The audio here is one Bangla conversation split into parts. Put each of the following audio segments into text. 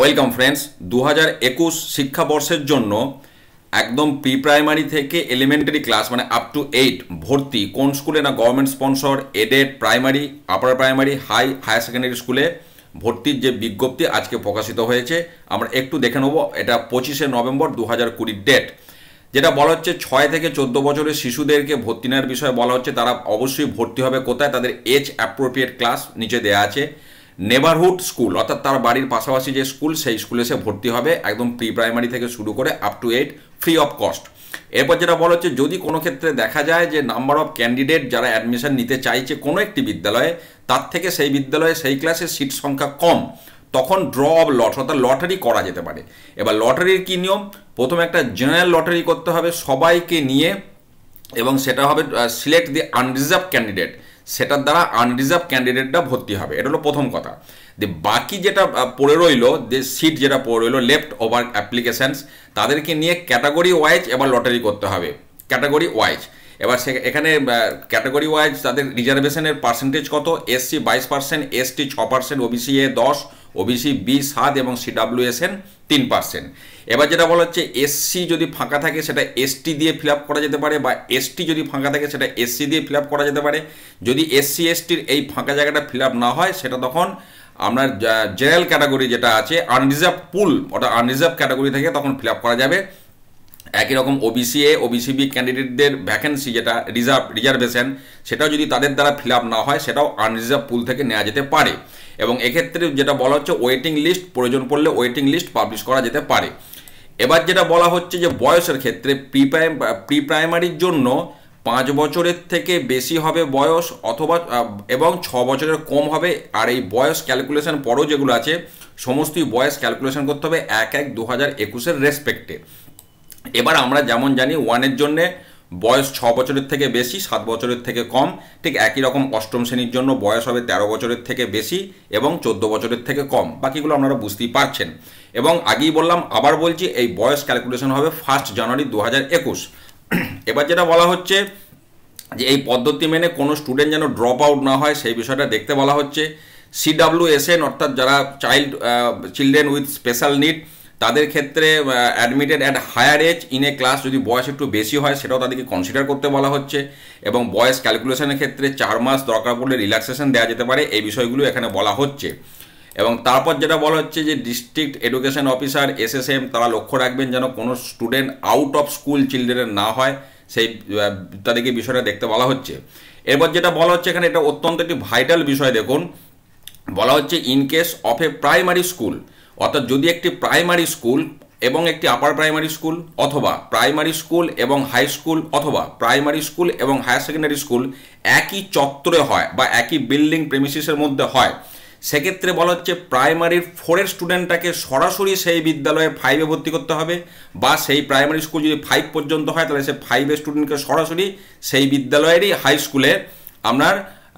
Welcome friends. 2021 শিক্ষাবর্ষের জন্য একদম প্রি প্রাইমারি থেকে এলিমেন্টারি ক্লাস মানে আপ টু 8 ভর্তি কোন স্কুলে না government sponsor aided primary, upper primary, higher secondary স্কুলে ভর্তির যে বিজ্ঞপ্তি আজকে প্রকাশিত হয়েছে আমরা একটু দেখে নেব। এটা 25শে নভেম্বর 2020 ডেট। যেটা বলা হচ্ছে 6 থেকে 14 বছরের শিশুদেরকে ভর্তি নেওয়ার বিষয়ে বলা হচ্ছে তারা অবশ্যই ভর্তি হবে কোথায়, তাদের এজ অ্যাপ্রোপ্রিয়েট ক্লাস নিচে দেওয়া আছে। নেবারহুড স্কুল অর্থাৎ তার বাড়ির পাশাপাশি যে স্কুল সেই স্কুলে সে ভর্তি হবে একদম প্রি প্রাইমারি থেকে শুরু করে up to 8 free of cost. এরপর যেটা বলা হচ্ছে যদি কোনো ক্ষেত্রে দেখা যায় যে নাম্বার অফ ক্যান্ডিডেট যারা অ্যাডমিশন নিতে চাইছে কোনো একটি বিদ্যালয়ে তার থেকে সেই বিদ্যালয়ে সেই ক্লাসের সিট সংখ্যা কম, তখন ড্র অফ লট অর্থাৎ লটারি করা যেতে পারে। এবার লটারির কী নিয়ম, প্রথমে একটা জেনারেল লটারি করতে হবে সবাইকে নিয়ে এবং সেটা হবে সিলেক্ট দি আনরিজার্ভ ক্যান্ডিডেট, সেটার দ্বারা আনরিজার্ভ ক্যান্ডিডেটটা ভর্তি হবে। এটা হলো প্রথম কথা। বাকি যেটা পড়ে রইলো যে সিট যেটা পড়ে রইলো লেফট ওভার অ্যাপ্লিকেশানস তাদেরকে নিয়ে ক্যাটাগরি ওয়াইজ এবার লটারি করতে হবে, ক্যাটাগরি ওয়াইজ। এবার এখানে ক্যাটাগরি ওয়াইজ তাদের রিজার্ভেশনের পার্সেন্টেজ কত, SC 22%, ST 6%, OBC A 10, OBC B 7 এবং সিডাব্লিউএসএন 3%। এবার যেটা বলা হচ্ছে এসসি যদি ফাঁকা থাকে সেটা এসটি দিয়ে ফিল আপ করা যেতে পারে বা এসটি যদি ফাঁকা থাকে সেটা এসসি দিয়ে ফিল আপ করা যেতে পারে। যদি এসসি এসটির এই ফাঁকা জায়গাটা ফিল আপ না হয় সেটা তখন আপনার জেনারেল ক্যাটাগরি যেটা আছে আনরিজার্ভ পুল ওটা আনরিজার্ভ ক্যাটাগরি থেকে তখন ফিল আপ করা যাবে। একই রকম ওবিসি এ ওবিসি বি ক্যান্ডিডেটদের ভ্যাকেন্সি যেটা রিজার্ভেশন সেটাও যদি তাদের দ্বারা ফিল আপ না হয় সেটাও আনরিজার্ভ পুল থেকে নেওয়া যেতে পারে। এবং এক্ষেত্রে যেটা বলা হচ্ছে ওয়েটিং লিস্ট প্রয়োজন পড়লে ওয়েটিং লিস্ট পাবলিশ করা যেতে পারে। এবার যেটা বলা হচ্ছে যে বয়সের ক্ষেত্রে প্রি প্রাইমারির জন্য 5 বছরের থেকে বেশি হবে বয়স অথবা এবং 6 বছরের কম হবে। আর এই বয়স ক্যালকুলেশন পরও যেগুলো আছে সমস্তই বয়স ক্যালকুলেশন করতে হবে 1/1/2021 রেসপেক্টে। এবার আমরা যেমন জানি 1-এর জন্যে বয়স 6 বছরের থেকে বেশি 7 বছরের থেকে কম, ঠিক একই রকম অষ্টম শ্রেণীর জন্য বয়স হবে 13 বছরের থেকে বেশি এবং 14 বছরের থেকে কম। বাকিগুলো আপনারা বুঝতেই পারছেন। এবং আগেই বললাম আবার বলছি এই বয়স ক্যালকুলেশন হবে 1 জানুয়ারি 2021। এবার যেটা বলা হচ্ছে যে এই পদ্ধতি মেনে কোনো স্টুডেন্ট যেন ড্রপ আউট না হয় সেই বিষয়টা দেখতে বলা হচ্ছে। সিডাব্লিউএসএন অর্থাৎ যারা চিলড্রেন উইথ স্পেশাল নিড তাদের ক্ষেত্রে admitted at higher age in a class যদি বয়স একটু বেশি হয় সেটাও তাদেরকে কনসিডার করতে বলা হচ্ছে। এবং বয়স ক্যালকুলেশনের ক্ষেত্রে 4 মাস দরকার পড়লে রিল্যাক্সেশন দেওয়া যেতে পারে, এই বিষয়গুলো এখানে বলা হচ্ছে। এবং তারপর যেটা বলা হচ্ছে যে ডিস্ট্রিক্ট এডুকেশন অফিসার এসএসএম তারা লক্ষ্য রাখবেন যেন কোনো স্টুডেন্ট আউট অফ স্কুল চিলড্রেনের না হয়, সেই তাদেরকে বিষয়টা দেখতে বলা হচ্ছে। এরপর যেটা বলা হচ্ছে এখানে এটা অত্যন্ত একটি ভাইটাল বিষয়, দেখুন বলা হচ্ছে in case of a primary school অর্থাৎ যদি একটি প্রাইমারি স্কুল এবং একটি আপার প্রাইমারি স্কুল অথবা প্রাইমারি স্কুল এবং হাই স্কুল অথবা প্রাইমারি স্কুল এবং হায়ার সেকেন্ডারি স্কুল একই চত্বরে হয় বা একই বিল্ডিং প্রেমিসিসের মধ্যে হয়, সেক্ষেত্রে বলা হচ্ছে প্রাইমারির 4-এর স্টুডেন্টটাকে সরাসরি সেই বিদ্যালয়ে 5-এ ভর্তি করতে হবে বা সেই প্রাইমারি স্কুল যদি 5 পর্যন্ত হয় তাহলে সে 5-এর স্টুডেন্টকে সরাসরি সেই বিদ্যালয়েরই হাই স্কুলে আপনার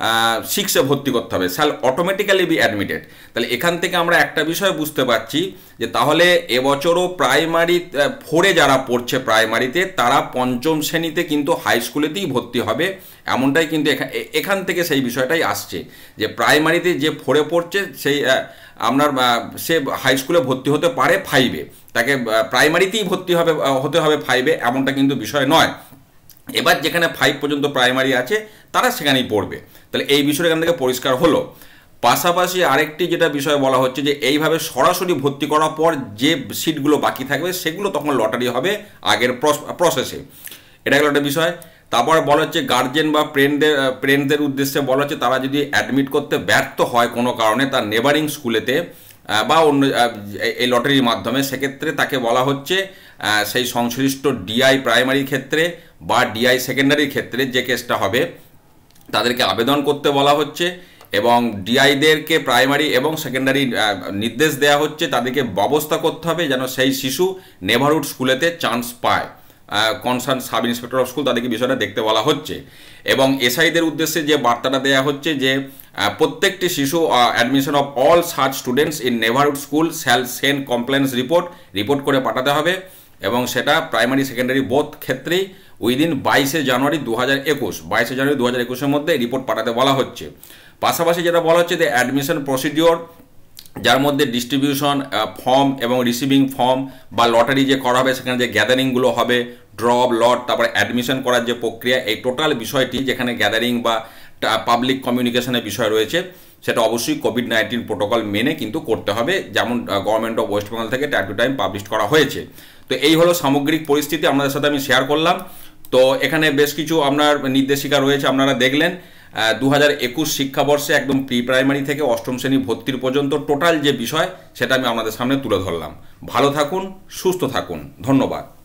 6-এ ভর্তি করতে হবে, শ্যাল অটোমেটিক্যালি বি অ্যাডমিটেড। তাহলে এখান থেকে আমরা একটা বিষয় বুঝতে পারছি যে তাহলে এবছরও প্রাইমারি 4-এ যারা পড়ছে প্রাইমারিতে তারা 5ম শ্রেণীতে কিন্তু হাই স্কুলেতেই ভর্তি হবে, এমনটাই কিন্তু এখান থেকে সেই বিষয়টাই আসছে যে প্রাইমারিতে যে 4-এ পড়ছে সেই আপনার সে হাই স্কুলে ভর্তি হতে পারে 5-এ, তাকে প্রাইমারিতেই ভর্তি হতে হবে 5-এ এমনটা কিন্তু বিষয় নয়। এবার যেখানে 5 পর্যন্ত প্রাইমারি আছে তারা সেখানেই পড়বে। তাহলে এই বিষয়টা এখান থেকে পরিষ্কার হলো। পাশাপাশি আরেকটি যেটা বিষয় বলা হচ্ছে যে এইভাবে সরাসরি ভর্তি করার পর যে সিটগুলো বাকি থাকবে সেগুলো তখন লটারি হবে আগের প্রসেসে, এটা হলো একটা বিষয়। তারপর বলা হচ্ছে গার্জেন বা প্রেন্টদের উদ্দেশ্যে বলা হচ্ছে তারা যদি অ্যাডমিট করতে ব্যর্থ হয় কোনো কারণে তার নেবারিং স্কুলেতে বা অন্য এই লটারির মাধ্যমে, সেক্ষেত্রে তাকে বলা হচ্ছে সেই সংশ্লিষ্ট ডিআই প্রাইমারির ক্ষেত্রে বা ডিআই সেকেন্ডারির ক্ষেত্রে যে কেসটা হবে তাদেরকে আবেদন করতে বলা হচ্ছে এবং ডিআইদেরকে প্রাইমারি এবং সেকেন্ডারি নির্দেশ দেওয়া হচ্ছে তাদেরকে ব্যবস্থা করতে হবে যেন সেই শিশু নেবারহুড স্কুলেতে চান্স পায়। Concern sub inspector of school তাদেরকে বিষয়টা দেখতে বলা হচ্ছে। এবং এসআইদের উদ্দেশ্যে যে বার্তাটা দেওয়া হচ্ছে যে প্রত্যেকটি শিশু admission of all such students in neighbourhood school shall send compliance report করে পাঠাতে হবে এবং সেটা প্রাইমারি সেকেন্ডারি বোথ ক্ষেত্রেই উইদিন 22শে জানুয়ারি 2021 মধ্যে রিপোর্ট পাঠাতে বলা হচ্ছে। পাশাপাশি যেটা বলা হচ্ছে যে অ্যাডমিশন প্রসিডিওর যার মধ্যে ডিস্ট্রিবিউশন ফর্ম এবং রিসিভিং ফর্ম বা লটারি যে করা হবে সেখানে যে গ্যাদারিংগুলো হবে, ড্রপ লট, তারপরে অ্যাডমিশন করার যে প্রক্রিয়া, এই টোটাল বিষয়টি যেখানে গ্যাদারিং বা পাবলিক কমিউনিকেশনের বিষয় রয়েছে সেটা অবশ্যই কোভিড-19 প্রোটোকল মেনে কিন্তু করতে হবে, যেমন গভর্নমেন্ট অফ ওয়েস্ট বেঙ্গল থেকে টাইম টু টাইম পাবলিশ করা হয়েছে। তো এই হলো সামগ্রিক পরিস্থিতি আপনাদের সাথে আমি শেয়ার করলাম। তো এখানে বেশ কিছু আপনার নির্দেশিকা রয়েছে, আপনারা দেখলেন 2021 শিক্ষাবর্ষে একদম প্রি প্রাইমারি থেকে অষ্টম শ্রেণী ভর্তির পর্যন্ত টোটাল যে বিষয় সেটা আমি আপনাদের সামনে তুলে ধরলাম। ভালো থাকুন, সুস্থ থাকুন, ধন্যবাদ।